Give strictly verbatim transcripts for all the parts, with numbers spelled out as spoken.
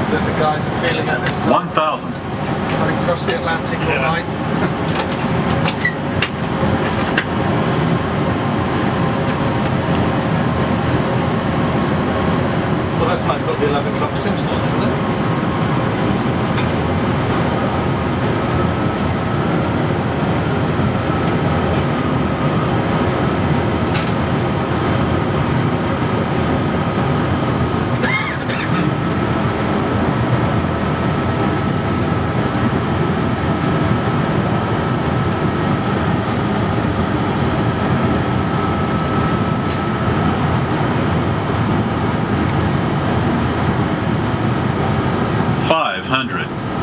that the guys are feeling at this time. one thousand. Having crossed the Atlantic all night. Well, that's like got the eleven o'clock Simpsons, isn't it? five hundred.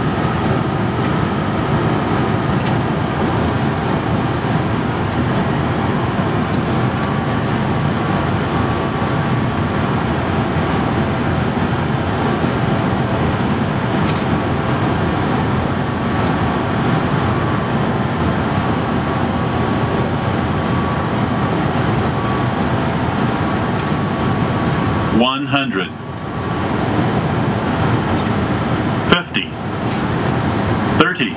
one hundred. fifty. thirty.